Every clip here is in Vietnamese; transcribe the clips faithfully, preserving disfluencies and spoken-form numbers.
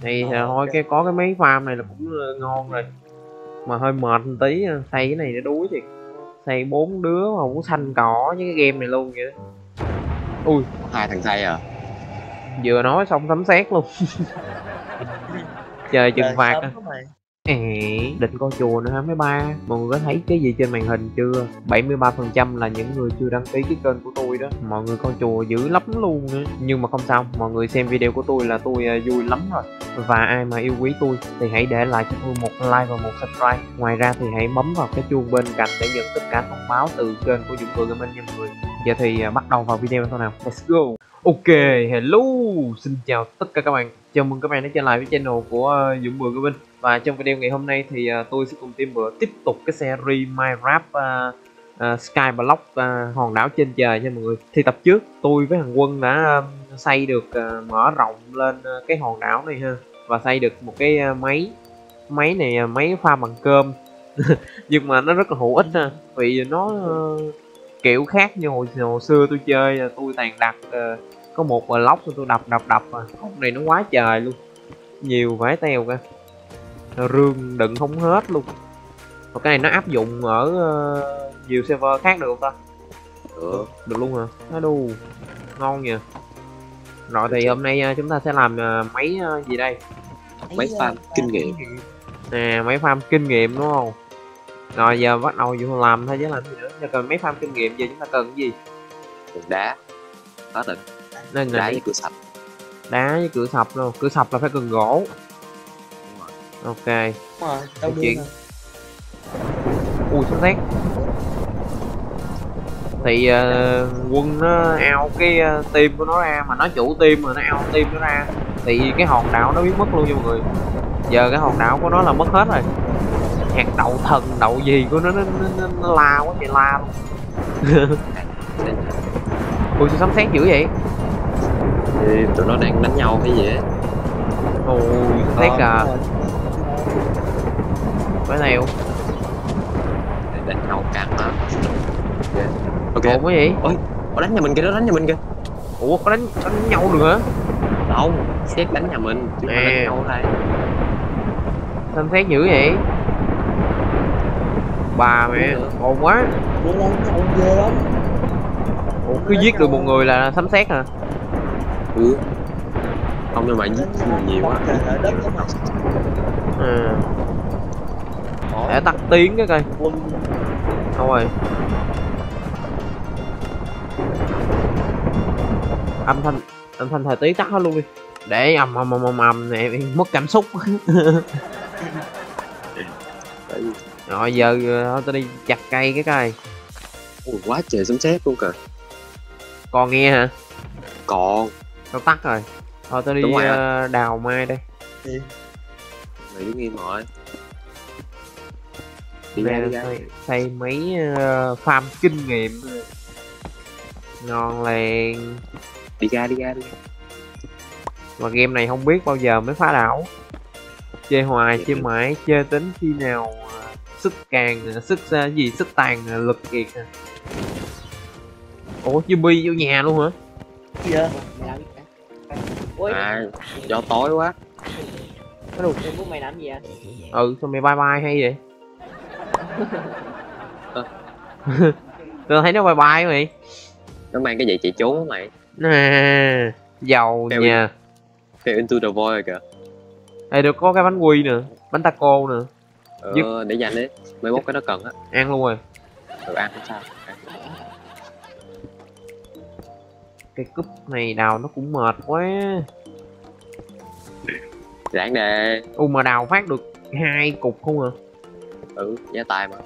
Thì à, thôi cái có cái máy farm này là cũng ngon rồi, mà hơi mệt một tí, xây cái này để đuối thì xây bốn đứa mà cũng xanh cỏ với cái game này luôn vậy đó. Ui, hai thằng xây à? vừa nói xong sấm sét luôn. Trời trừng phạt à. À, định coi chùa nữa hả mấy ba? Mọi người có thấy cái gì trên màn hình chưa? bảy mươi ba phần trăm là những người chưa đăng ký cái kênh của tôi đó. Mọi người coi chùa dữ lắm luôn nữa. Nhưng mà không sao, mọi người xem video của tôi là tôi uh, vui lắm rồi. Và ai mà yêu quý tôi thì hãy để lại cho tôi một like và một subscribe. Ngoài ra thì hãy bấm vào cái chuông bên cạnh để nhận tất cả thông báo từ kênh của Dũng Bừa Gaming nha mọi người. Giờ thì uh, bắt đầu vào video thôi nào. Let's go. Ok, hello, xin chào tất cả các bạn. Chào mừng các bạn đã trở lại với channel của uh, Dũng Bừa Gaming. Và trong video ngày hôm nay thì uh, tôi sẽ cùng team bữa tiếp tục cái series Minecraft uh, uh, Skyblock uh, hòn đảo trên trời nha mọi người. Thì tập trước tôi với thằng Quân đã uh, xây được uh, mở rộng lên uh, cái hòn đảo này ha, và xây được một cái uh, máy máy này uh, máy pha bằng cơm. Nhưng mà nó rất là hữu ích ha, vì nó uh, kiểu khác như hồi, hồi xưa tôi chơi uh, tôi toàn đặt uh, có một block rồi tôi đập đập đập, mà hôm này nó quá trời luôn, nhiều vải teo cả, rương đựng không hết luôn. Và cái này nó áp dụng ở uh, nhiều server khác được không ta? Được, được luôn hả? Nó đu ngon nha. Rồi thì hôm nay uh, chúng ta sẽ làm uh, máy uh, gì đây? Máy farm kinh nghiệm. Nè, máy farm kinh nghiệm đúng không? Rồi giờ bắt đầu vô làm thôi chứ làm gì nữa. Giờ cần máy farm kinh nghiệm, giờ chúng ta cần cái gì? Cần đá. Hết rồi. Nên đá với cửa sập. Đá với cửa sập luôn. Cửa sập là phải cần gỗ. Ok. Rồi, chuyện. Ui, sấm sét. Thì uh, Quân nó ao cái uh, team của nó ra, mà nó chủ team mà nó ao team nó ra, thì cái hòn đảo nó biến mất luôn nha mọi người. Giờ cái hòn đảo của nó là mất hết rồi. Hạt đậu thần đậu gì của nó nó, nó, nó, nó la quá trời la luôn. Ui, sao sấm sét dữ vậy? Thì tụi nó đang đánh nhau cái gì á. Ui, sấm sét à. Phải theo đánh nhau căng lắm. Ok. Ủa cái gì? Ôi, có đánh nhà mình kìa, nó đánh nhà mình kìa. Ủa có đánh đánh nhau được hả? Không, xét đánh nhà mình chứ không đánh nhau đây. Sấm sét dữ vậy? Bà mẹ, ồn quá. Ủa cứ giết được một người là sấm sét hả? Ừ. Không, nhưng mà giết nhiều quá. À. Để tắt tiếng cái coi. Thôi. Âm thanh âm thanh thời tí tắt hết luôn đi. Để ầm ầm ầm ầm ầm này mất cảm xúc. Rồi giờ thôi tôi đi chặt cây cái cây. Ui, quá trời sấm sét luôn kìa. Còn nghe hả? Còn. Tao tắt rồi. Thôi tôi đi uh, đào mai đây. Đi. Mày đứng im rồi. Đi Nè, ra, đi ra. xây, xây mấy uh, farm kinh nghiệm. Ngon liền. Đi ra đi ra đi ra. Mà game này không biết bao giờ mới phá đảo. Chơi hoài chơi mãi, chơi tính khi nào uh, sức càng sức uh, gì sức tàn uh, lực kiệt. Ủa zombie vô nhà luôn hả? Dạ. À, do tối quá. Cái đồ em của mày làm gì vậy? Ừ, sao mày bye bye hay vậy? Tôi thấy nó bye bye mày. Nó mang cái gì chạy trốn á mày. Nè, giàu Theo nha. Theo Into the Void rồi kìa. Đây được có cái bánh quy nữa, bánh taco nữa. Ờ, Dứt. để dành đi. Mấy mốt cái đó cần á. Ăn luôn rồi. Được ăn không sao. Ăn. Cái cúp này đào nó cũng mệt quá. Ráng đề. U mà đào phát được hai cục không à? Ừ, giá tài mà.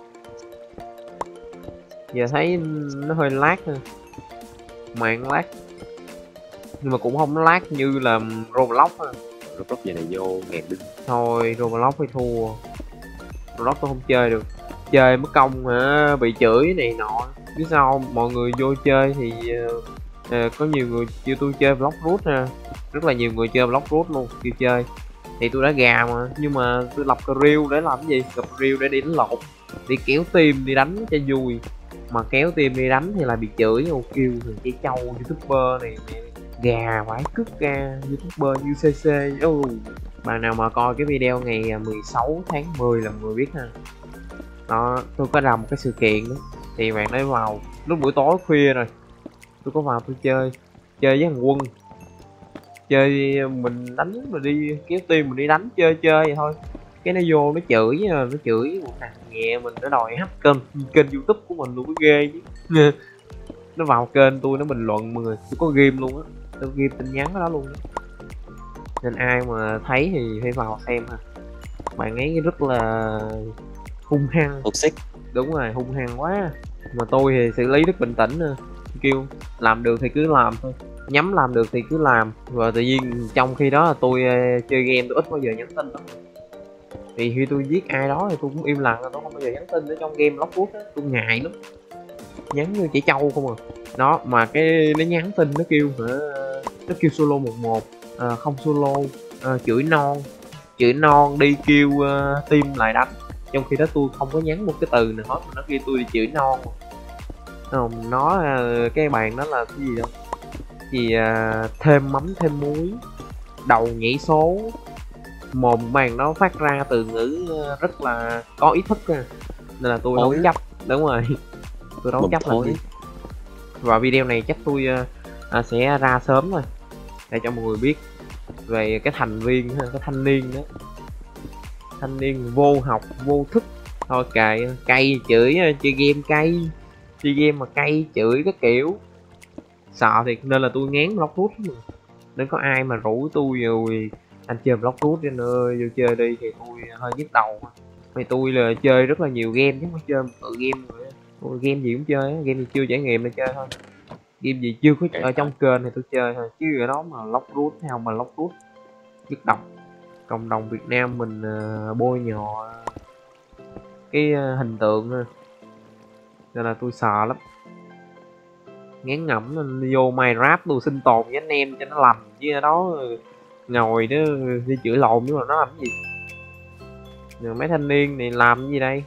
Giờ thấy nó hơi lag thôi. Mạng lag. Nhưng mà cũng không lag như là Roblox ha. Roblox giờ này vô ngàn đinh. Thôi Roblox phải thua. Roblox tôi không chơi được. Chơi mất công hả, bị chửi này nọ. Biết sao không? Mọi người vô chơi thì uh, uh, có nhiều người kêu tôi chơi Block Root ha. Rất là nhiều người chơi Block Root luôn kêu chơi. Thì tôi đã gà mà, nhưng mà tôi lập reel để làm cái gì? Lập reel để đi đánh lộn, đi kéo team đi đánh cho vui. Mà kéo team đi đánh thì là bị chửi, ô kêu thằng cái châu youtuber này Gà vãi cứt ra YouTuber u xê xê. Oh. Bạn nào mà coi cái video ngày mười sáu tháng mười là mọi người biết ha. Đó, tôi có làm một cái sự kiện đó. Thì bạn ấy vào lúc buổi tối khuya rồi, tôi có vào tôi chơi chơi với thằng Quân, chơi mình đánh rồi đi kéo team mình đi đánh chơi chơi vậy thôi. Cái nó vô nó chửi nó chửi một thằng nhẹ mình, nó đòi hack kênh kênh YouTube của mình luôn, cái ghê chứ. Nó vào kênh tôi nó bình luận mọi người, tôi có game luôn á, tôi game tin nhắn ở đó luôn đó. Nên ai mà thấy thì phải vào xem ha. Bạn ấy rất là hung hăng, toxic. Đúng rồi, hung hăng quá. Mà tôi thì xử lý rất bình tĩnh nè, kêu làm được thì cứ làm thôi, nhắm làm được thì cứ làm. Và tự nhiên trong khi đó là tôi uh, chơi game tôi ít bao giờ nhắn tin lắm. Thì khi tôi giết ai đó thì tôi cũng im lặng, tôi không bao giờ nhắn tin ở trong game Lockwood á, tôi ngại lắm, nhắn như chỉ trâu không à. Đó mà cái nó nhắn tin nó kêu hả, nó kêu solo một một, à, không solo, à, chửi non chửi non đi kêu uh, team lại đánh. Trong khi đó tôi không có nhắn một cái từ nào hết, nó kêu tôi đi chửi non. Không, nó uh, cái bàn đó là cái gì đâu, gì uh, thêm mắm thêm muối, đầu nhảy số, mồm bàn nó phát ra từ ngữ uh, rất là có ý thức à. Nên là tôi Ôi. đấu chấp, đúng rồi, tôi đấu Mồm chấp là thối. gì. Và video này chắc tôi uh, uh, sẽ ra sớm thôi để cho mọi người biết về cái thành viên, cái thanh niên đó, thanh niên vô học vô thức thôi, cày cay chửi, chơi game cay, chơi game mà cay chửi cái kiểu sợ thiệt. Nên là tôi ngán Blockwood mà. Nên có ai mà rủ tôi rồi anh chơi Blockwood cho nơi vô chơi đi thì tôi hơi nhức đầu. Vì tôi là chơi rất là nhiều game chứ không phải chơi một tự game rồi. Tôi game gì cũng chơi, game gì chưa trải nghiệm là chơi thôi, game gì chưa có ở trong kênh thì tôi chơi thôi, chứ ở đó mà Blockwood hay không mà Blockwood nhức đầu. Cộng đồng Việt Nam mình uh, bôi nhọ cái uh, hình tượng thôi. Nên là tôi sợ lắm, ngán ngẩm nên vô Minecraft tôi sinh tồn với anh em cho nó lành, chứ ở đó ngồi đó đi chửi lộn nhưng mà nó làm cái gì. Rồi mấy thanh niên này làm cái gì đây,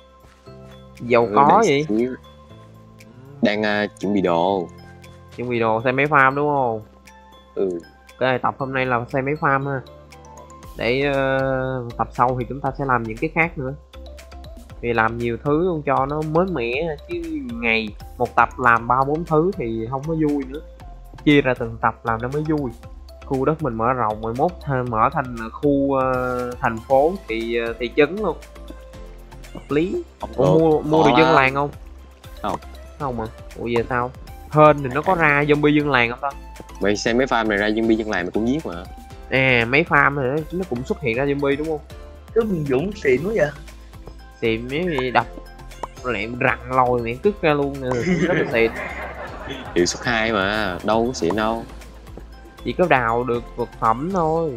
giàu Ừ, có đang vậy. xíu. Đang uh, chuẩn bị đồ. Chuẩn bị đồ xây máy farm đúng không? Ừ. Cái tập hôm nay là xây máy farm ha, để uh, tập sau thì chúng ta sẽ làm những cái khác nữa. Thì làm nhiều thứ luôn cho nó mới mẻ, chứ ngày một tập làm ba bốn thứ thì không có vui nữa. Chia ra từng tập làm nó mới vui. Khu đất mình mở rộng mười mốt mở thành khu uh, thành phố thì uh, thị trấn luôn, hợp lý. Ủa, mua mua được dân làng không? Không. Không mà. Ủa giờ sao? Hên thì nó có ra zombie dân làng không ta? Mày xem mấy farm này ra zombie dân làng mày cũng giết mà. À mấy farm thì nó cũng xuất hiện ra zombie đúng không? Cứ mình Dũng xịn quá vậy. Xịn mấy gì đập lẹm rặn lồi mẹ cứt ra luôn nè, rất là xịn. Hiệu suất hai mà, đâu có xịn đâu. Chỉ có đào được vật phẩm thôi.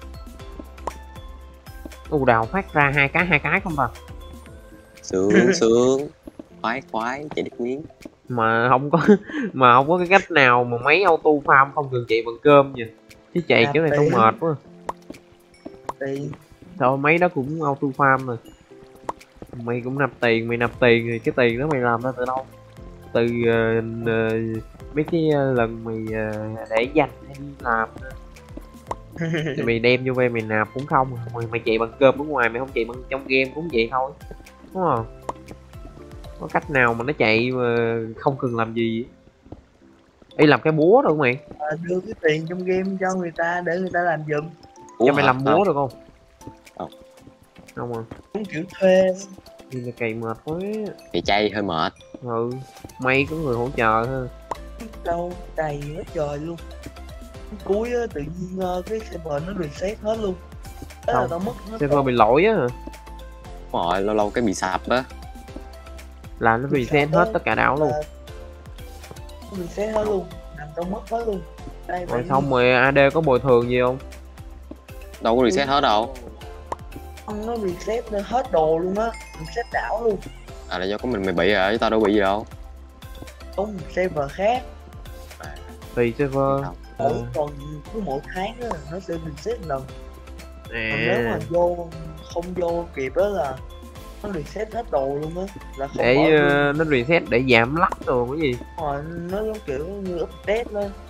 Ồ đào phát ra hai cái hai cái không ta? Sướng sướng. Khoái khoái chạy đứt miếng. Mà không có mà không có cái cách nào mà máy auto farm không cần chạy bằng cơm vậy. Chứ chạy À, kiểu này tôi tiền. mệt quá. Thì Thôi mấy đó cũng auto farm rồi. Mày cũng nạp tiền, mày nạp tiền thì cái tiền đó mày làm ra từ đâu? Từ uh, uh, mấy cái uh, lần mày uh, để dành hay đi làm thì mày đem vô về mày nạp cũng không. Mày, mày chạy bằng cơm ở ngoài, mày không chạy bằng trong game cũng vậy thôi, đúng không? Có cách nào mà nó chạy mà không cần làm gì đi làm cái búa được không mày? à, đưa cái tiền trong game cho người ta để người ta làm giùm. Ủa Cho mày hả? làm búa Không. được không? Không. Không à? Cũng kiểu thuê. Thì là cày mệt quá. Thì chay hơi mệt. Ừ, may có người hỗ trợ ha. Đâu đầy hết trời luôn. Cuối á, tự nhiên uh, cái server nó reset hết luôn. Thế là Không. tao mất hết. Server bị lỗi á hả? Đúng rồi, lâu lâu cái bị sập á. Là nó reset hết tất cả đảo luôn. Nó reset hết luôn, làm tao mất hết luôn. Đây, Rồi phải- xong rồi a đê có bồi thường gì không? Đâu có reset hết đâu. Không, nó reset hết đồ luôn á, reset đảo luôn. À là do có mình mày bị rồi chứ tao đâu bị gì đâu. Không, server khác. Tùy server. Không. Mỗi Ừ. tuần cứ mỗi tháng á nó sẽ reset lần. Còn nếu À, mà vô không vô kịp á là nó reset hết đồ luôn á, là không để bỏ luôn. uh, nó reset để giảm lắc rồi cái gì. Rồi nó giống kiểu như update lên.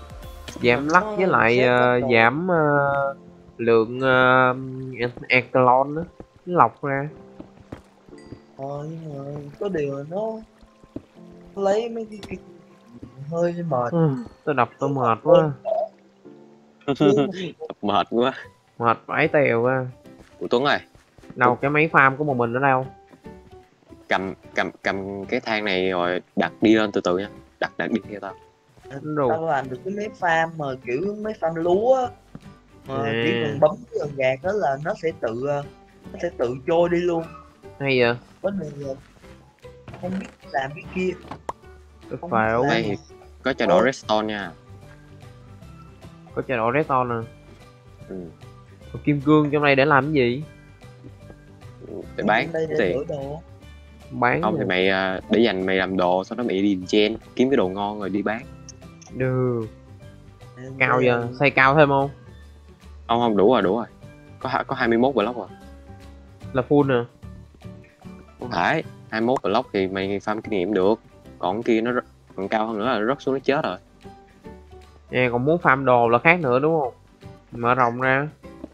Giảm lắc Nó với lại xếp hết ờ, rồi. giảm ờ, lượng uh, Echelon đó, nó lọc ra. Ờ, nhưng mà có điều là nó lấy mấy cái kia hơi mệt. Ừ, tôi đập tôi mệt Ôi, quá, chứ mà Mệt quá. mệt vãi tèo quá. Của Tuấn ơi, Đâu cái máy farm của một mình ở đâu? cầm cầm cầm cái thang này rồi đặt đi lên từ từ nha, đặt đặt đi theo tao. Đồ. tao làm được cái máy farm mà kiểu máy farm lúa á, mà chỉ À, cần bấm cái lần gạt đó là nó sẽ tự ờ, nó sẽ tự trôi đi luôn. hay vậy. Vấn đề là không biết làm cái kia, Cái không biết phễu. làm. Đây thì có trao Ờ. đổi redstone nha. Có trao đổi redstone nè. Ừ. Còn kim cương trong đây để làm cái gì? Để bán đây để tiền. đổi đồ. Bán Không thì nè. mày à, để dành mày làm đồ, sau đó mày đi gen kiếm cái đồ ngon rồi đi bán. Được. Cao Đây giờ, là- xây cao thêm không? Không không đủ rồi đủ rồi. Có hai- có hai mươi mốt block rồi. Là full nè. Không phải hai mươi mốt block thì mày farm kinh nghiệm được, còn cái kia nó rất- còn cao hơn nữa là rớt xuống nó chết rồi. Nè, còn muốn farm đồ là khác nữa đúng không? Mở rộng ra.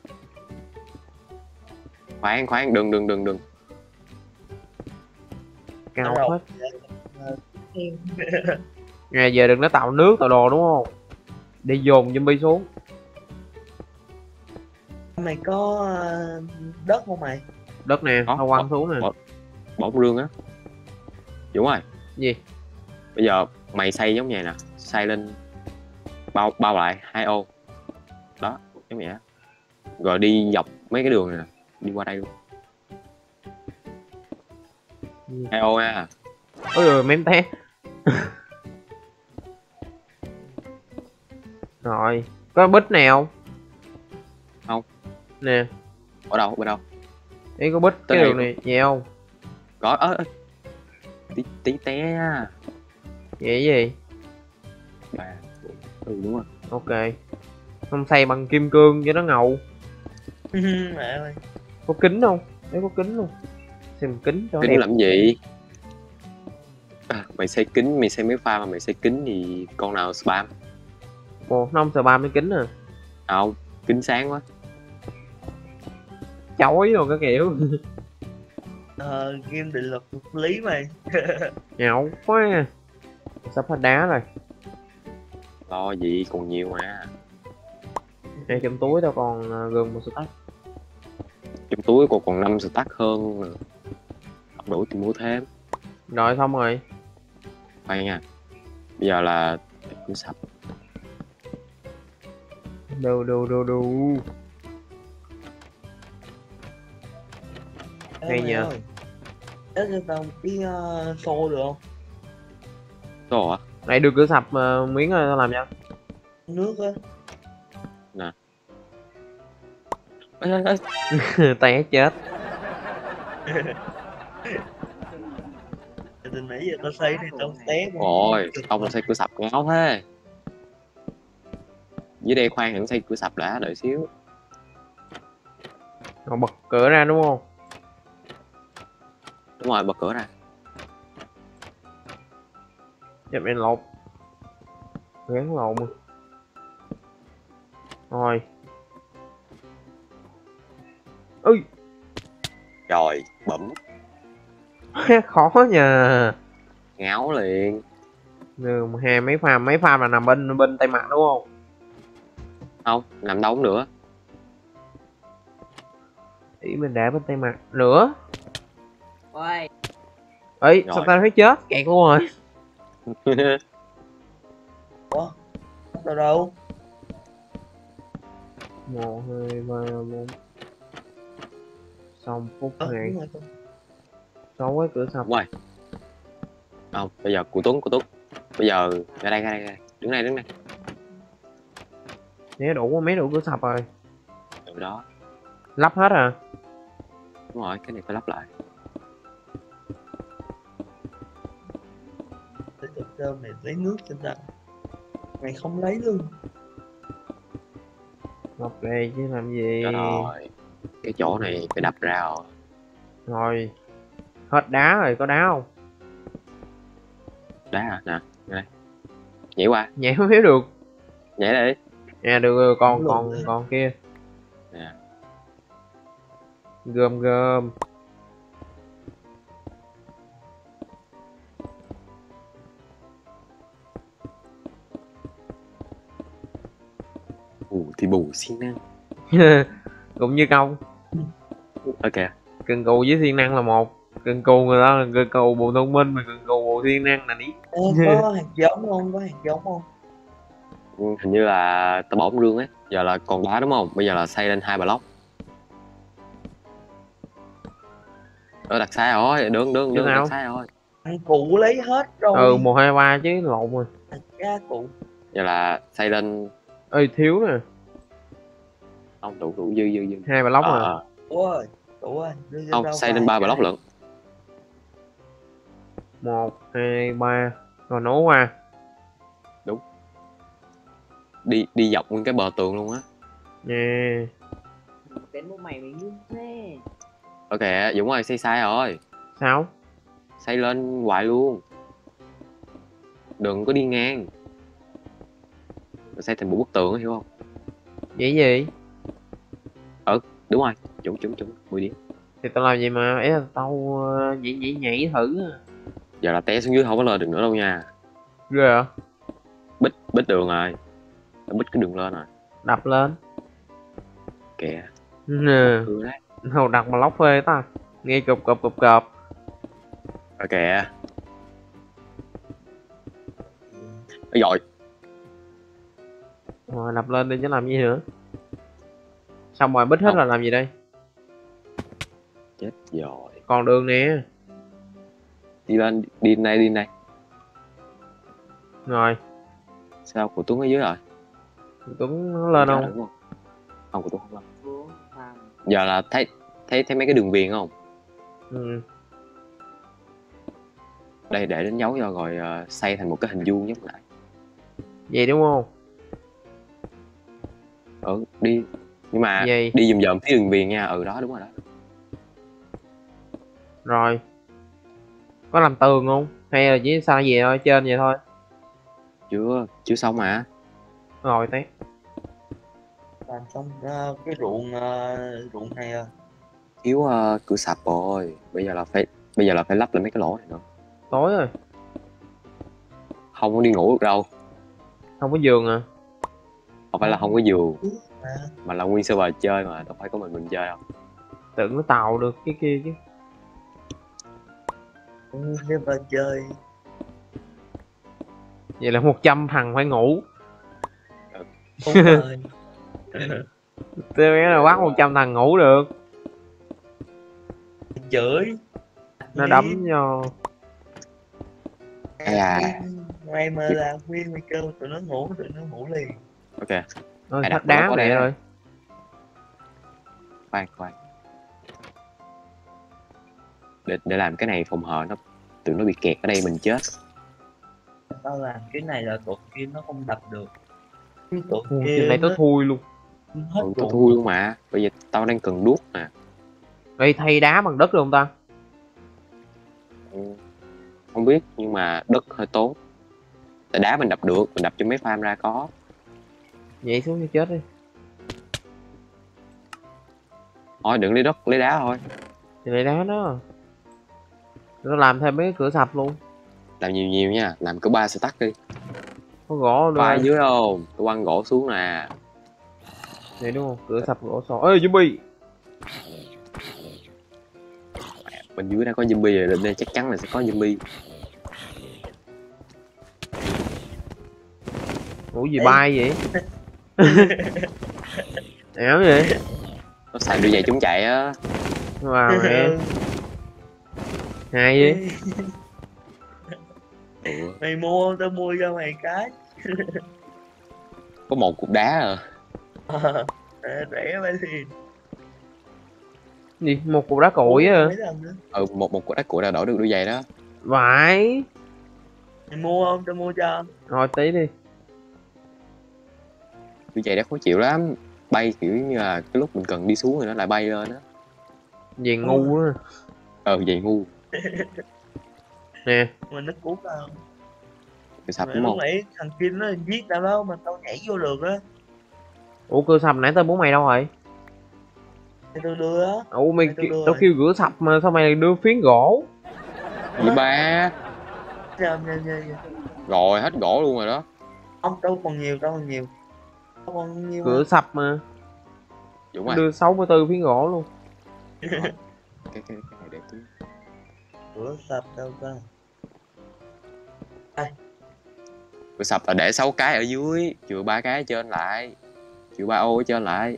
Khoan khoan đừng đừng đừng đừng. Cao Mở hết. Ờ, Nè giờ đừng nó tạo nước tạo đồ đúng không? Đi dồn zombie xuống. mày có ờ, đất không mày? Đất nè, Có, tao quăng có. xuống nè. Bỏ- Bỏ một rương á. Đúng rồi, Gì? bây giờ mày xây giống như này nè, xây lên bao bao lại hai ô đó giống vậy á, rồi đi dọc mấy cái đường này nè, đi qua đây luôn. Gì? Hai ô nha. Ôi giời, mém té. Rồi, có bít nào? Không. Nè, Ở đâu bên đâu? ý có bít Tới cái đây đường này nhiều. Có ớ ớ. tí tí té nha. Vậy gì? Ba. Ừ đúng rồi. Ok. Không xây bằng kim cương cho nó ngầu. Mẹ ơi. Có kính không? Đấy có kính luôn. Xem kính cho nó Kính đẹp. làm gì? À, mày xây kính, mày xây mấy pha mà mày xây kính thì con nào spam? Ồ, nó không sợ ba mấy kính à. À, không, kính sáng quá. Chói rồi cái kiểu. Ờ, game định luật vật lý mày. Nhậu quá. Sắp hết đá rồi. Lo gì còn nhiều mà. Đây trong túi tao còn à, gần một stack. Trong túi còn còn năm stack hơn nữa. Không đủ thì mua thêm. Rồi xong rồi. Khoan nha. Bây giờ là cứ sập. Đu đu đu đu. Ê, Hay mày nhờ. ơi, Ê, cho tao một cái uh, xô được không? Đồ hả? Này đưa cửa sập uh, miếng rồi tao làm nha. Nước á. Ê, ê, ê. Té chết. Từ nãy giờ tao xây thì tao té. Ôi, ông là xây cửa sập ngáo thế. Dưới đây khoan đừng xây cửa sập đã, đợi xíu. Rồi bật cửa ra đúng không? Đúng rồi, bật cửa ra. Chụp đèn lột. Gắn lộn rồi. Rồi. Ui. Rồi, bấm. Khó nhờ. Ngáo liền. Ừ, hai mấy farm, mấy farm là nằm bên bên tay mặt đúng không? Không, nằm đâu cũng được. Ý mình để bên tay mặt nữa. Ôi, Ấy, Rồi. sao tao thấy chết? Kẹt luôn rồi. Ủa? Đâu đâu? Một, hai, ba, bốn. Xong phút Ờ, này. đúng rồi, không. Sáu cái cửa sập. Đúng rồi. Không, bây giờ của Tuấn, của Tuấn. Bây giờ, ra đây, ra đây, ra đây. Đứng đây, đứng đây. Nhớ đủ mấy đủ cửa sập rồi. Từ đó. Lắp hết à? Đúng rồi, cái này phải lắp lại. Để thực đơn này lấy nước cho tao. Mày không lấy luôn. Ngọc đây chứ làm gì. Đó rồi. Cái chỗ này phải đập ra rồi. Rồi. Hết đá rồi, có đá không? Đá à, nè, đây. Nhảy qua. Nhảy không hiểu được. Nhảy đi. Nè được rồi, con Luôn con rồi. con kia. Nè. Gom gom. Ù thì bù siêng năng. Cũng như công. Ok. Cần cù với siêng năng là một. Cần cù người ta là cần cù bộ thông minh, mà cần cù bộ siêng năng là đi. Ê, có hạt giống không? Có hạt giống không? Ừ, hình như là tao bỏ rương ấy. Giờ là còn đá đúng không? Bây giờ là xây lên hai block. Ờ đặt sai rồi, đương đương Chứ đương đặt nào? sai rồi. Thằng cụ lấy hết rồi. Ừ, một hai ba chứ lộn rồi. Thằng cha cụ. Giờ là xây lên. Ơi thiếu nè. Không đủ đủ dư dư dư. Hai block Ờ, à. ờ. Cụ ơi, cụ ơi, đưa cho Không, tao xây vài lên ba cái. block lận. Một, hai, ba. Rồi nổ qua. Đi đi dọc nguyên cái bờ tường luôn á. Nè. Cái lúc mày mới như thế. Ok, Dũng ơi xây sai rồi. Sao? Xây lên hoài luôn. Đừng có đi ngang. Rồi xây thành một bức tường, hiểu không? Vậy gì? Đúng rồi, chuẩn chuẩn chuẩn mười điểm. Thì tao làm gì mà ý là tao uh, nhảy nhảy nhảy thử à. Giờ là té xuống dưới không có lên được nữa đâu nha. Ghê à? Bích bích đường rồi. Đã bích cái đường lên rồi. Đập lên. Kìa. Nè. Ừ đấy. Đâu đặt mà lóc phê ta. Nghe cụp cụp cụp cụp. Ok. Ôi dồi. Rồi đập lên đi chứ làm gì nữa. Xong rồi bích hết Không. là làm gì đây? Chết rồi. Còn đường nè. Đi lên, đi đây đi đây. Rồi. Sao của Tuấn ở dưới rồi? Tuấn nó lên Dạ, không? đúng không? Không, của Tuấn không lên. Xuống thằng. Giờ là thấy thấy thấy mấy cái đường viền không? Ừ. Đây để đánh dấu cho rồi uh, xây thành một cái hình vuông giống lại. Vậy đúng không? Ừ, đi. Nhưng mà Vậy. đi dùm dòm phía đường viền nha. Ừ đó, đúng rồi đó. Rồi. Có làm tường không? Hay là chỉ sao gì thôi, trên vậy thôi? Chưa, chưa xong mà. Rồi té. Làm xong ờ, cái ruộng ờ, ruộng này à. Thiếu uh, cửa sập rồi. Bây giờ là phải bây giờ là phải lắp lại mấy cái lỗ này nữa. Tối rồi. Không có đi ngủ được đâu. Không có giường à? Không phải là không có giường, À, mà là nguyên server chơi mà, đâu phải có mình mình chơi đâu. Tưởng nó tạo được cái kia chứ. nếu mà chơi Vậy là một trăm thằng phải ngủ. không ơi. Tôi biết là bắt một trăm thằng ngủ được. Chửi Nó đấm cho. Ây à. Mày mà làm nguyên mày kêu tụi nó ngủ tụi nó ngủ liền. Ok, Nó Mày thách đặt nó đá có mẹ đây. rồi. khoan khoan. Để để làm cái này phòng hờ nó tụi nó bị kẹt ở đây mình chết. Tao làm cái này là tụi kia nó không đập được. Cái tụi Ui, kia trên này nó tối thui luôn. hết Ừ, tao ruộng. thui luôn mà. Bây giờ tao đang cần đuốc nè. Đây thay đá bằng đất được không ta? Ừ. Không biết nhưng mà đất hơi tốn. Tại đá mình đập được, mình đập cho mấy farm ra có. Vậy xuống cho chết đi. Thôi đừng lấy đất, lấy đá thôi. Thì lấy đá đó. Nó làm thêm mấy cái cửa sập luôn. Làm nhiều nhiều nha, làm cỡ ba stack đi. Có gỗ Ba đâu. dưới không? Tôi quăng gỗ xuống nè. Vậy đúng không? Cửa sập gỗ sò. Ê zombie. Bên dưới đã có zombie rồi, nên chắc chắn là sẽ có zombie. Ủa gì Ê. bay vậy? Ẻo vậy? Nó xài đôi giày chống chạy á. Wow mẹ. Hay vậy? Ừ. Mày mua không? Tao mua cho mày cái. Có một cục đá à. Ờ, rẻ vậy thì Gì? Một cục đá cội á? mấy lần nữa. Ừ, một một cục đá cuội là đổi được đôi giày đó. Vãi. Mày mua không? Tao mua cho. Rồi tí đi. Đôi giày đó khó chịu lắm. Bay kiểu như là cái lúc mình cần đi xuống thì nó lại bay lên á. Gì ngu á. Ờ giày ngu. Nè. Mà nó cút không? Cửa sập Mà đúng lúc không? nãy thằng Kim nó giết tao đó mà tao nhảy vô được á. Ủa cửa sập nãy tao bố mày đâu rồi? Thì tôi đưa á. Ủa mày Mày tôi ki- đưa tao rồi. kêu cửa sập mà sao mày lại đưa phiến gỗ? Gì ba? Nha nha nha nha. Rồi hết gỗ luôn rồi đó. Không, tao còn nhiều, tao còn nhiều. Tao còn nhiều Cửa mà. sập mà. Dũng Nó ơi. đưa sáu mươi tư phiến gỗ luôn. Rồi. Cái, cái, cái này để tí. Cửa sập đâu ta. Cửa sập là để sáu cái ở dưới, chừa ba cái ở trên lại, chừa ba ô ở trên lại.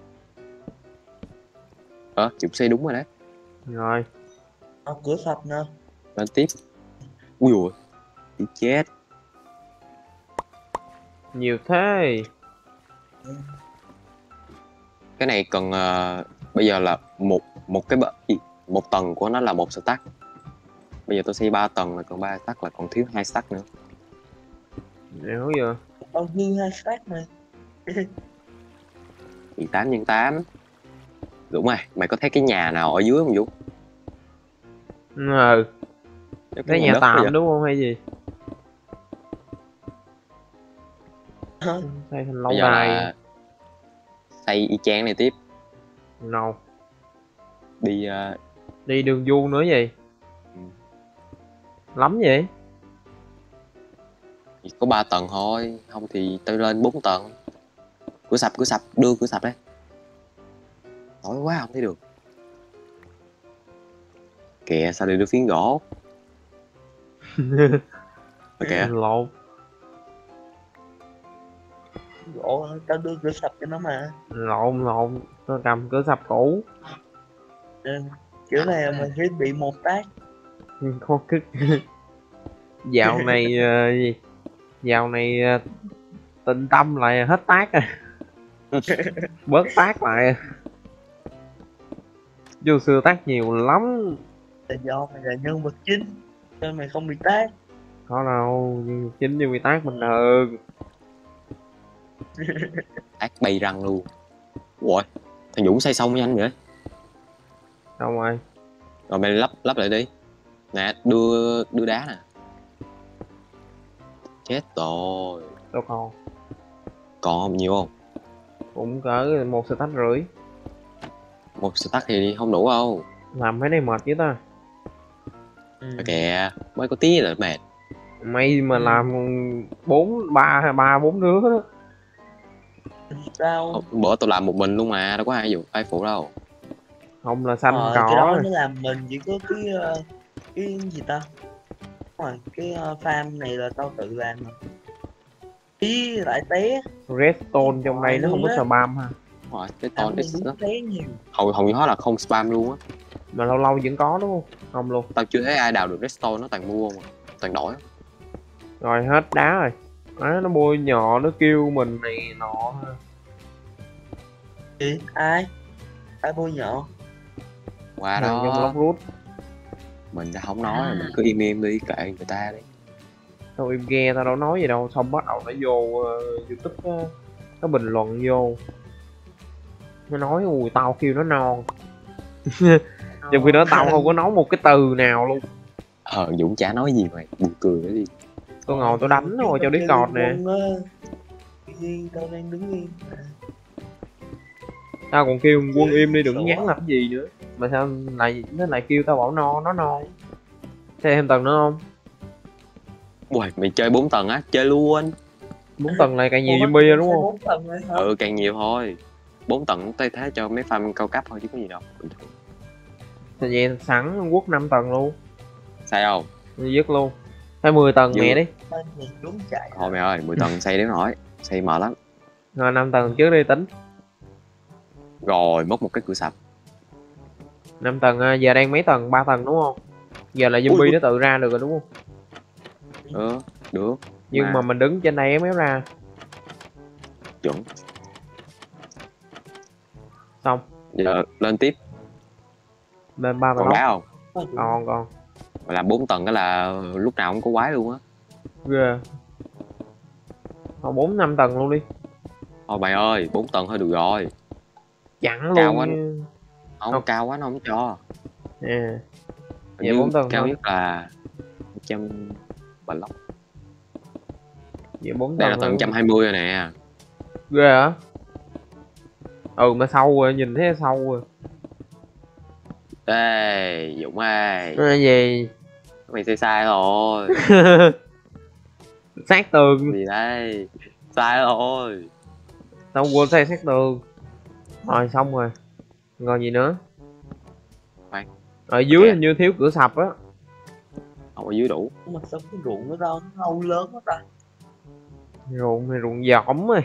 Ờ, chụp xây đúng rồi đấy. Rồi. Ờ, cửa sập nè. Lên tiếp. Ui dồi, đi chết. Nhiều thế. Cái này cần ờ, bây giờ là một một cái bờ gì? Một tầng của nó là một stack. Bây giờ tôi xây ba tầng là còn ba stack, là còn thiếu hai stack nữa. Nếu giờ Tao dư hai stack này. Thì tám nhân tám. Dũng ơi, mày có thấy cái nhà nào ở dưới không Dũng? ừ, Cái cái nhà đất tạm đó vậy? đúng không hay gì? Xây thành lâu Bây giờ đài. là xây y chang này tiếp. No. Đi ờ, Đi đường vuông nữa gì? Ừ. Lắm vậy? chỉ có ba tầng thôi, không thì tôi lên bốn tầng. Cửa sập, cửa sập, đưa cửa sập đấy. Tối quá không thấy được. Kìa, sao đi đưa phiến gỗ? Ok. Lộn. Gỗ hả? Tao đưa cửa sập cho nó mà. Lộn lộn. Tôi cầm cửa sập cũ. Nên kiểu này mà sẽ bị một tác. Khó cứt. Dạo này ờ, gì? Dạo này ờ, tịnh tâm lại hết tác rồi. Bớt tác lại. Dù xưa tác nhiều lắm. Là do mày là nhân vật chính nên mày không bị tác. Có đâu, nhưng chính như bị tác bình thường. Ác bay răng luôn. Ủa, thằng Dũng xây xong nhanh vậy? Đâu rồi? Rồi mày lắp lắp lại đi. Nè, đưa đưa đá nè. Chết rồi. Đâu còn. Còn không nhiều không? Cũng cỡ một stack rưỡi. Một stack thì không đủ đâu. Làm mấy này mệt chứ ta. Ừ. Kìa, mới có tí là mệt. Mày mà Ừ. làm bốn ba ba bốn đứa đó. Sao? Bữa tôi làm một mình luôn mà, đâu có ai dùng ai phụ đâu. Không là xanh Ờ, cỏ. cái đó nó làm mình chỉ có cái ờ, cái gì ta. Đúng rồi, cái ờ, farm này là tao tự làm mà. Ý lại té. Redstone trong đây nó không có Luôn á. spam ha. Đúng rồi, cái Tao ton cũng X đúng đó. té nhiều. Hầu, hầu như nó là không spam luôn á. Mà lâu lâu vẫn có đúng không? Không luôn. Tao chưa thấy ai đào được redstone, nó toàn mua mà. Toàn đổi. Rồi hết đá rồi. Đó, nó bôi nhỏ nó kêu mình này nọ. Gì? Ai? Ai bôi nhọ? Qua Thằng trong đó, lóc rút. mình đã không nói, À. mình cứ im im đi, kệ người ta đi. Tao im nghe tao đâu nói gì đâu. Xong bắt đầu nó vô uh, YouTube uh, nó bình luận vô. Nó nói ui tao kêu nó non. Trong khi đó tao không có nói một cái từ nào luôn. Ờ, Dũng chả nói gì mày, buồn cười cái gì. Tôi ngồi tôi đánh rồi cho Discord nè. Tự nhiên tao đang đứng yên. Tao còn kêu quân im đi đừng nhắn làm gì nữa. Mà sao lại nó lại kêu tao bảo no nó non. Thêm thêm tầng nữa không? Ui, mày chơi bốn tầng á, chơi luôn. Bốn tầng này càng nhiều Ủa, zombie rồi đúng phải không? bốn tầng rồi hả? Ừ, càng nhiều thôi. Bốn tầng tay thế cho mấy farm cao cấp thôi chứ có gì đâu. Bình thường. Thì vậy sẵn quốc năm tầng luôn. Sai không? Đi dứt luôn. Hay mười tầng Dư. mẹ đi. Bên này trốn chạy. Thôi mày ơi, mười tầng xây đến nổi. Xây mệt lắm. Rồi năm tầng trước đi tính. Rồi, mất một cái cửa sập. Năm tầng à, giờ đang mấy tầng? Ba tầng đúng không? Giờ là zombie Ui, ui. nó tự ra được rồi đúng không? Ừ, được. Nhưng Mà- mà mình đứng trên đây méo ra. Chuẩn. Xong. Giờ lên tiếp. Lên ba tầng Còn lóc. đá không? Còn còn. Mà làm bốn tầng cái là lúc nào cũng có quái luôn á. Ghê. Thôi bốn năm tầng luôn đi. Thôi mày ơi, bốn tầng thôi được rồi. Chẳng Cao luôn. quá. như- Không, Không. cao quá nó không cho. À. Hình Vậy như bốn tầng cao thôi. nhất là một trăm block. Vậy bốn Đây là tầng tầng á. một trăm hai mươi rồi nè. Ghê hả? Ừ mà sâu rồi, nhìn thấy sâu rồi. Ê Dũng ơi, Cái gì? mày xây sai rồi. Sát tường. Gì đây, sai rồi. Tao quên xây sát tường. Rồi xong rồi. Còn gì nữa? Khoan, Ở dưới Ok. hình như thiếu cửa sập á. Không, ở dưới đủ. mà sao cái ruộng của tao nó lâu lớn quá ta. Ruộng thì ruộng giỏm rồi.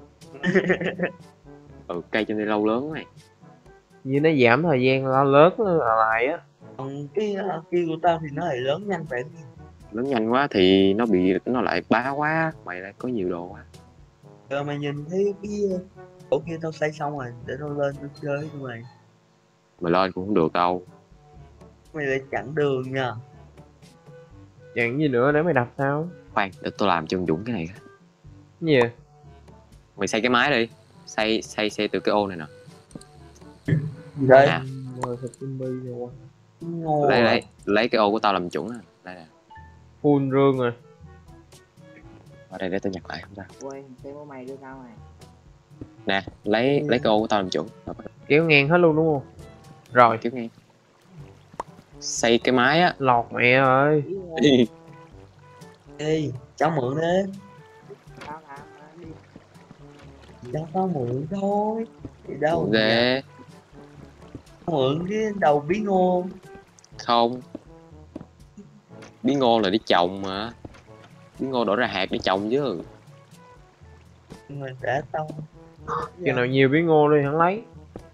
Ừ, cây trên đây lâu lớn này. Như nó giảm thời gian lo lớn là lại á. Còn cái uh, kia của tao thì nó lại lớn nhanh vậy. Lớn nhanh quá thì nó bị nó lại bá quá, mày lại có nhiều đồ quá. Giờ mày nhìn thấy cái uh, chỗ kia tao xây xong rồi để tao lên tao chơi với tụi mày. Mày lên cũng không được đâu. Mày lại chặn đường nha. Chẳng gì nữa để mày đập sao? Khoan, để tôi làm chân Dũng cái này. Cái gì? Mày xây cái mái đi, xây xây xây từ cái ô này nè. Gì đây? À. Mời thật zombie rồi. Ngô lấy à. lấy lấy cái ô của tao làm chuẩn nè. Đây nè, Full rương rồi. ở đây để tao nhặt lại không sao. Ui, xe của mày đưa sao mày? Nè, lấy lấy cái ô của tao làm chuẩn. Kéo ngang hết luôn đúng không? Rồi, Tiếp nghe, xây cái mái á. lọt mẹ ơi. Ý ơi, Ê, cháu mượn đi. tao làm mà đi. Cháu tao mượn thôi. Thì đâu Mượn ghê. mượn cái đầu bí ngô. Không, bí ngô là đi trồng mà, bí ngô đổ ra hạt để trồng chứ. Mà để tao Chừng nào nhiều bí ngô đi hắn lấy.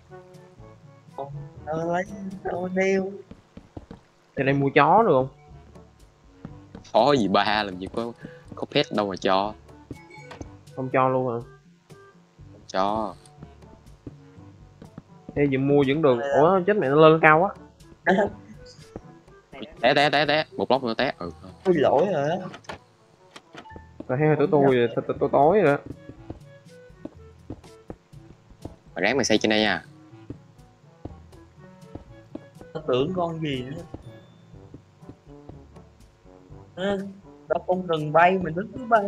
tao lấy tao đeo. Thì đây mua chó được không? Khó gì ba, làm gì có có pet đâu mà cho. Không cho luôn hả? Cho. Thế giờ mua vẫn được. Ủa chết mẹ, nó lên cao quá. Té té té té, một lốc nữa té. Ừ. Tôi lỗi rồi á. Rồi theo tụi tôi rồi, tôi tôi tối rồi đó. Mày ráng mày xây trên đây nha. Tao tưởng con gì nữa. À, tao không cần bay mà nó cứ bay.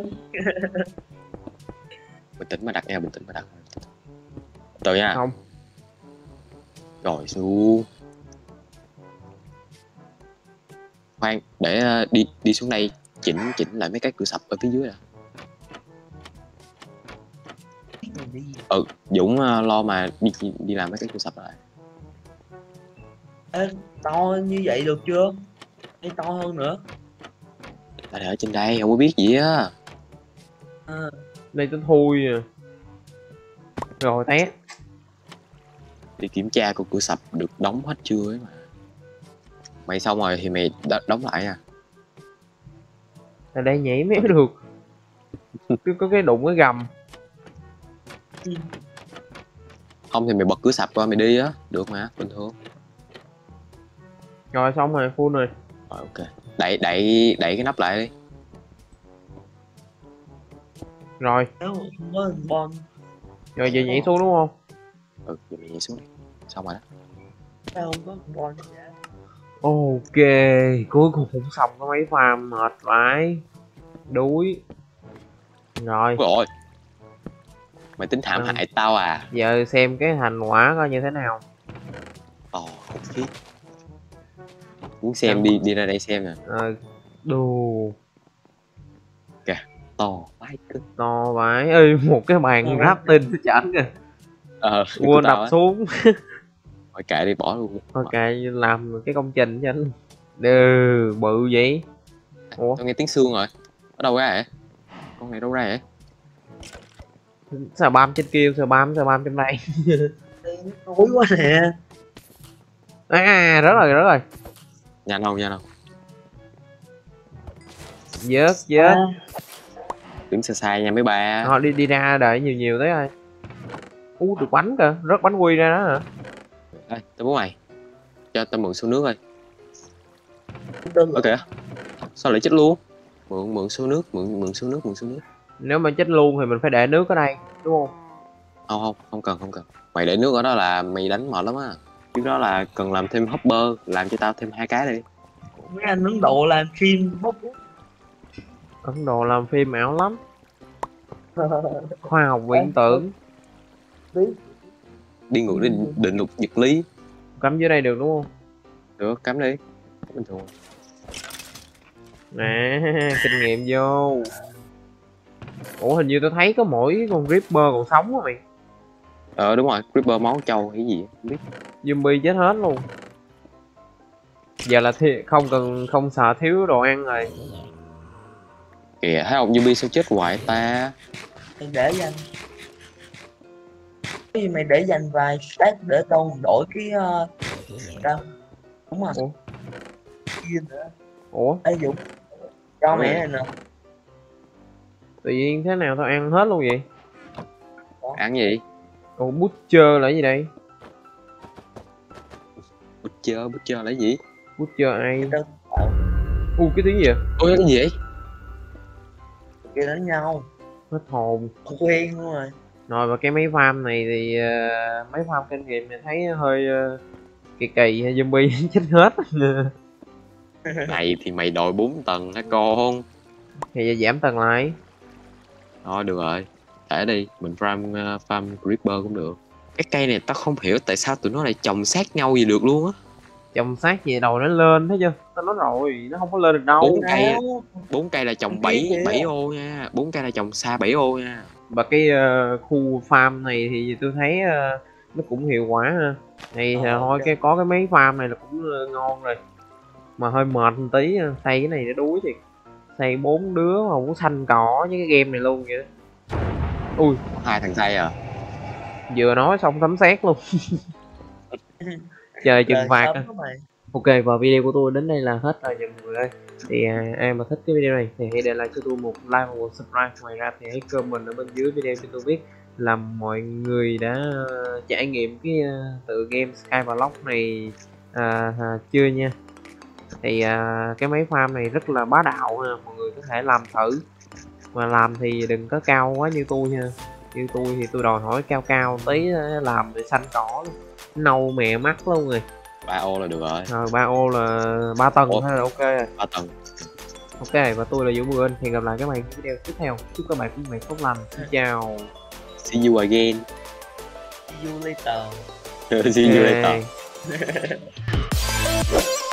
Bình tĩnh mà đặt nha, bình tĩnh mà đặt. Từ nha. Không. Rồi xuống. Khoan, để ờ, đi đi xuống đây chỉnh chỉnh lại mấy cái cửa sập ở phía dưới nè. Ừ, Dũng ờ, lo mà đi đi làm mấy cái cửa sập lại. Ê, to như vậy được chưa? Hay to hơn nữa? Ta để ở trên đây, không có biết gì á. À, Đây tôi thui à. Rồi té. Đi kiểm tra coi cửa sập được đóng hết chưa ấy mà. Mày xong rồi thì mày đ- đóng lại nha. Ở đây nhảy méo được. Cứ có cái đụng cái gầm. Không thì mày bật cửa sập qua mày đi á, được mà, bình thường. Rồi xong rồi, full rồi. Rồi ok. Đẩy đẩy đẩy cái nắp lại đi. Rồi, nếu mà không có hình bom. rồi giờ nhảy xuống đúng không? Ừ, giờ mày nhảy xuống đi. Xong rồi đó. Sao không có hình bom? Ok, cuối cùng cũng xong có mấy farm mệt vãi. Đuối. Rồi, Ôi ôi. Mày tính thảm Ừ. hại tao à? giờ xem cái thành quả coi như thế nào. Ồ, khủng khiếp. Muốn xem đi đi ra đây xem nè. Ờ, đù, To vãi cưng. to vãi. Ê, một cái bàn Ừ. ráp tinh chảnh kìa. Ờ, Quên đập xuống. Thôi kệ đi, bỏ luôn. Ok, làm cái công trình cho anh. Đừ, bự vậy. Ủa, Tao nghe tiếng xương rồi. Ở đâu ra vậy? Con này đâu ra vậy? sao băm trên kia, sao băm, sao băm trong đây. Tối quá nè. À, rất rồi, rất rồi. Nhanh không, nhanh không? Vớt, vớt. À, Đứng xa xa nha mấy ba. Họ đi đi ra đợi nhiều nhiều tới rồi. Ú, được bánh kìa, rớt bánh quy ra đó hả? Ê, tao bố mày. Cho tao mượn xô nước ơi. đơn Ở kìa. Sao lại chết luôn? Mượn mượn xô nước, mượn mượn xô nước, mượn xô nước. Nếu mà chết luôn thì mình phải để nước ở đây, đúng không? Không không, không cần, không cần. Mày để nước ở đó là mày đánh mệt lắm á. Trước đó là cần làm thêm hopper, làm cho tao thêm hai cái đi. mấy anh Ấn Độ làm phim bốc. Ấn Độ làm phim ảo lắm. Khoa học viễn tưởng. Đi ngược định định luật vật lý. Cắm dưới đây được đúng không? Được, cắm đi. Bình thường. Nè, kinh nghiệm vô. Ủa hình như tôi thấy có mỗi con Reaper còn sống á mày. Ờ đúng rồi, Creeper máu trâu hay gì không biết. Zombie chết hết luôn. Giờ là thi không cần không sợ thiếu đồ ăn rồi. Kìa, thấy ông zombie sao chết hoài ta. Mày để dành cái gì mày để dành vài stack để tao đổi cái uh, đâu đúng rồi. Ủa? Kia nữa. Ủa? Ê Dũng cho Ủa? mẹ này nè. Tự nhiên thế nào tao ăn hết luôn vậy? Ăn gì? Còn Butcher là cái gì đây? Butcher, Butcher là gì? Butcher ai? Đâu U cái tiếng gì vậy? Ôi cái gì vậy? kia đánh nhau Hết hồn. quen luôn rồi. Rồi và cái máy farm này thì uh, máy farm kinh nghiệm này thấy hơi uh, kỳ kỳ zombie chết hết. Này thì mày đòi bốn tầng hả con? Thì giờ giảm tầng lại. Thôi được rồi, để đi, mình farm uh, farm Creeper cũng được. Cái cây này tao không hiểu tại sao tụi nó lại trồng sát nhau gì được luôn á. Trồng sát về đầu nó lên thấy chưa? Tao nói rồi, nó không có lên được đâu. Bốn cây, Đâu? bốn cây là trồng bảy bảy ô nha, bốn cây là trồng xa bảy ô nha. Và cái uh, khu farm này thì tôi thấy uh, nó cũng hiệu quả ha. Thì uh, Ờ, thôi ok. cái có cái máy farm này là cũng uh, ngon rồi. Mà hơi mệt một tí, uh, xây cái này để đuối thiệt. Xây bốn đứa mà muốn xanh cỏ với cái game này luôn vậy đó. Ui, Có hai thằng xây à. vừa nói xong sấm sét luôn. Trời trừng Đời phạt sớm à. đó mày. Ok, và video của tôi đến đây là hết rồi mọi người ơi. Thì à, ai mà thích cái video này thì hãy để lại cho tôi một like và một subscribe. Ngoài ra thì hãy comment ở bên dưới video cho tôi biết là mọi người đã uh, trải nghiệm cái uh, tựa game Skyblock này uh, uh, chưa nha. Thì uh, cái máy farm này rất là bá đạo ha, mọi người có thể làm thử. Mà làm thì đừng có cao quá như tôi nha. Như tôi thì tôi đòi hỏi cao cao tí, làm để xanh cỏ luôn. Nâu mẹ mắt luôn rồi. ba ô là được rồi. Rồi ba ô là ba tầng Ủa? thôi là ok rồi. ba tầng. Ok, và tôi là Vũ Mười Hẹn gặp lại các bạn trong video tiếp theo. Chúc các bạn có một ngày tốt lành. Xin chào. See you again. See you later. See you Ok. later.